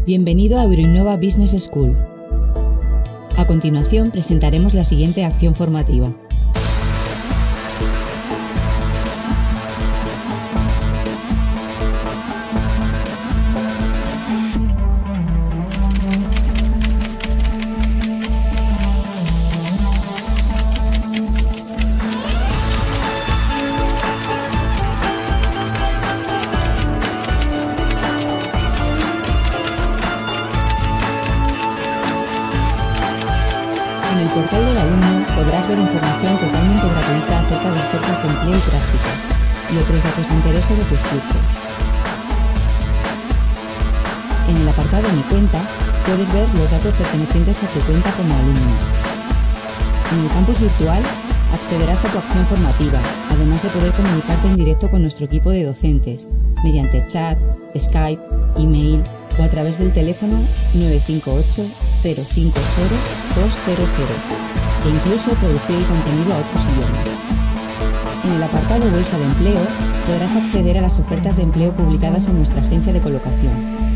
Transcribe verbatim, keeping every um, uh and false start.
Bienvenido a Euroinnova Business School. A continuación presentaremos la siguiente acción formativa. En el portal del alumno podrás ver información totalmente gratuita acerca de ofertas de empleo y prácticas y otros datos de interés de tus cursos. En el apartado Mi cuenta puedes ver los datos pertenecientes a tu cuenta como alumno. En el campus virtual accederás a tu acción formativa, además de poder comunicarte en directo con nuestro equipo de docentes, mediante chat, Skype, email o a través del teléfono nueve cinco ocho, cero cinco cero, dos cero cero e incluso traducir el contenido a otros idiomas. En el apartado Bolsa de Empleo podrás acceder a las ofertas de empleo publicadas en nuestra agencia de colocación.